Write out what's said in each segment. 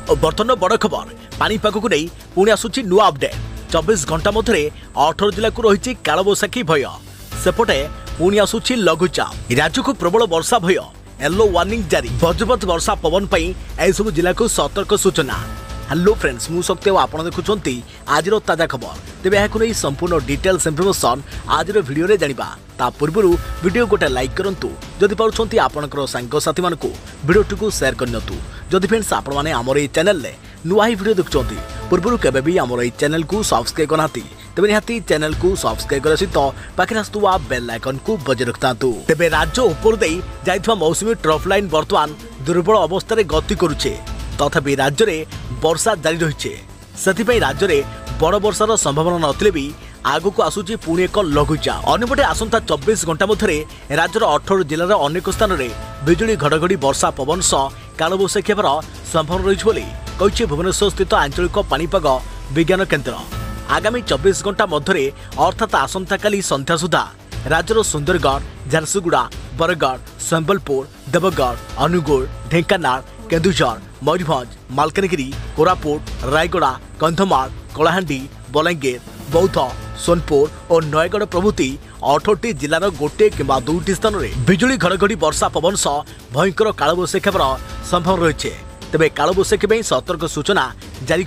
बर्तमान बड़ खबर पानीपाग को नहीं पुणी आसूची नुआ अपडेट 24 घंटा मध्य 18 जिला को रही कालबैशाखी भय सेपटे पुणी आसूची लघुचाप राज्य को प्रबल वर्षा भय येलो वार्निंग जारी वज्रपात वर्षा पवन सब जिला को सतर्क सूचना। हेलो फ्रेंड्स मु शक्ति आपड़ देखुं आज ताजा खबर तेज यह संपूर्ण डिटेल्स इनफर्मेशन आज वीडियो रे जानिबा ता पूर्व वीडियो गोटे लाइक करंतु जदि पारुछंती आपनकर सांगसाथी मानकु वीडियो टिकु शेयर करनियतु जदि फ्रेंड्स आपण माने हमर ए चैनल ले नुआ ही वीडियो देखुछंती पूर्व केबे भी हमर ए चैनल को सब्सक्राइब करनाती तेबे निहाती चैनल को सब्सक्राइब कर सहित पाखे आसुवा बेल आइकन को बजे रखतांतु। तेबे राज्य ऊपर देई जाइथवा मौसमी ट्रफ लाइन वर्तमान दुर्बल अवस्था रे गति करूछे तथापि राज्य में वर्षा जारी रही से राज्य में बड़ वर्षार संभावना नथिले भी आगु को आसूची पुणी एक लघुचाप अन्यपटे आसंता 24 घंटा मध्य राज्यर 18 जिलार अनेक स्थान में बिजुली घड़घड़ी वर्षा पवन सह कालबैशाखी हेबार संभावना रही भुवनेश्वर स्थित आंचलिक पानीपाग विज्ञान केन्द्र। आगामी 24 घंटा मध्य अर्थात आसंता काली संध्या सुधा राज्यर सुंदरगढ़ झारसुगुड़ा बरगढ़ संबलपुर देवगढ़ अनुगुल ढेंकानाल केन्दुझर मयूरभंज मालकानगिरी कोरापुट रायगड़ा कंधमाल कलाहांडी बलांगीर बौद्ध सोनपुर और नयगढ़ प्रभृति 18 जिलार गोटे कि 2टी स्थान में बिजुली घड़घड़ी वर्षा पवन सह भयंकर कालबैशाखी हेबार संभावना रही तेज कालबैशाखी सतर्क सूचना जारी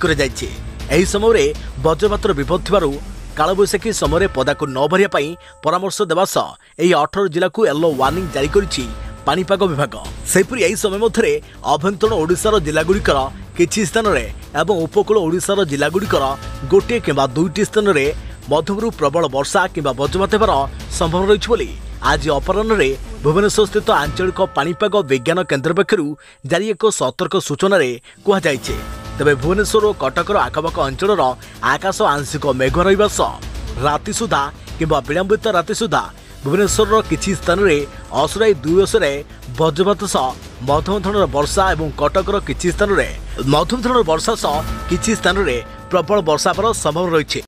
कर समय वज्रपातर विपद थिबारु कालबैशाखी समय पदाक न भरिया परामर्श देवा सह यह 18 जिला को येलो वार्निंग जारी करिछि पानीपाग विभाग। सेपरी यही समय मध्य अभ्यंतरण ओडिशार जिलागुड़िकर किछि स्थान में एवं उपकूल ओडिशार जिलागुड़िकर गोटे कि 2टी स्थान में मध्यमरू प्रबल वर्षा कि वज्रपात हेबार संभावना रही आज अपराह्न भुवनेश्वर स्थित आंचलिक पानीपाग विज्ञान केन्द्र पक्षरु जारी एक सतर्क सूचना कहुଯାଇଛି। तेबे भुवनेश्वर और कटकर आखपाख अंचल आकाश आंशिक मेघ रहिबा सह राति सुधा कि विलंबित राति सुधा भुवनेश्वर किछि स्थान में असुराई 2 वज्रपात सह मध्यम धरण वर्षा और कटकर किछि स्थान में मध्यम धरण वर्षा सह किछि स्थान में प्रबल वर्षा हेबार संभावना रही।